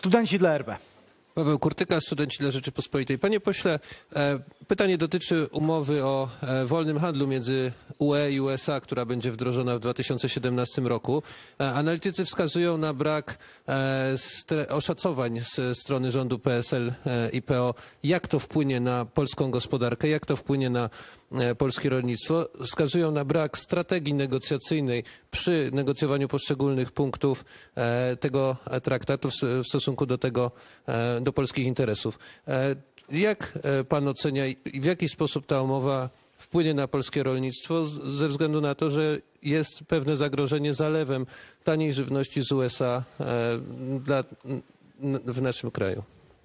Studenci dla RP. Paweł Kurtyka, Studenci dla Rzeczypospolitej. Panie pośle, pytanie dotyczy umowy o wolnym handlu między UE i USA, która będzie wdrożona w 2017 roku. Analitycy wskazują na brak oszacowań ze strony rządu PSL i PO, jak to wpłynie na polską gospodarkę, jak to wpłynie na polskie rolnictwo. Wskazują na brak strategii negocjacyjnej przy negocjowaniu poszczególnych punktów tego traktatu w stosunku do polskich interesów. Jak pan ocenia i w jaki sposób ta umowa wpłynie na polskie rolnictwo ze względu na to, że jest pewne zagrożenie zalewem taniej żywności z USA w naszym kraju?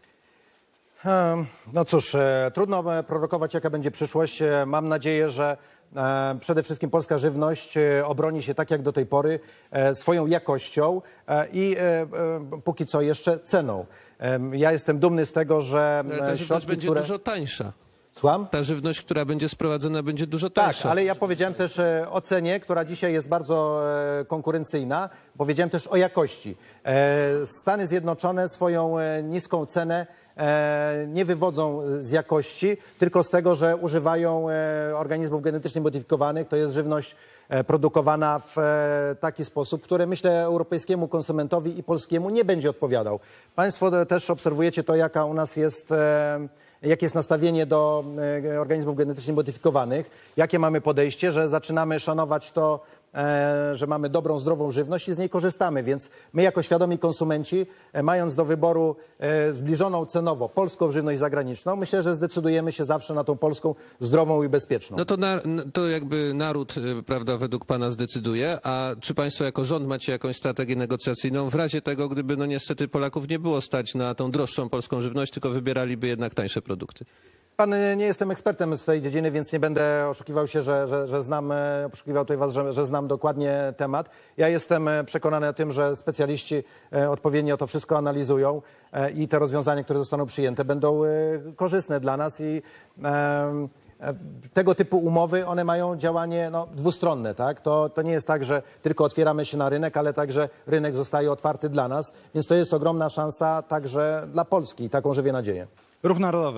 No cóż, trudno prorokować, jaka będzie przyszłość. Mam nadzieję, że przede wszystkim polska żywność obroni się tak jak do tej pory swoją jakością i póki co jeszcze ceną. Ja jestem dumny z tego, że Ale ta żywność będzie dużo tańsza. Słucham? Ta żywność, która będzie sprowadzona, będzie dużo tańsza. Tak, ale ja powiedziałem też o cenie, która dzisiaj jest bardzo konkurencyjna. Powiedziałem też o jakości. Stany Zjednoczone swoją niską cenę nie wywodzą z jakości, tylko z tego, że używają organizmów genetycznie modyfikowanych. To jest żywność produkowana w taki sposób, który myślę europejskiemu konsumentowi i polskiemu nie będzie odpowiadał. Państwo też obserwujecie to, jakie jest nastawienie do organizmów genetycznie modyfikowanych, jakie mamy podejście, że zaczynamy szanować to, że mamy dobrą, zdrową żywność i z niej korzystamy. Więc my jako świadomi konsumenci, mając do wyboru zbliżoną cenowo polską żywność zagraniczną, myślę, że zdecydujemy się zawsze na tą polską, zdrową i bezpieczną. No to jakby naród, prawda, według pana zdecyduje, a czy państwo jako rząd macie jakąś strategię negocjacyjną w razie tego, gdyby no niestety Polaków nie było stać na tą droższą polską żywność, tylko wybieraliby jednak tańsze produkty? Pan, nie jestem ekspertem z tej dziedziny, więc nie będę oszukiwał się, że znam, oszukiwał tutaj was, że znam dokładnie temat. Ja jestem przekonany o tym, że specjaliści odpowiednio to wszystko analizują i te rozwiązania, które zostaną przyjęte, będą korzystne dla nas i tego typu umowy, one mają działanie dwustronne, tak? To nie jest tak, że tylko otwieramy się na rynek, ale także rynek zostaje otwarty dla nas, więc to jest ogromna szansa także dla Polski i taką żywię nadzieję. Ruch Narodowy.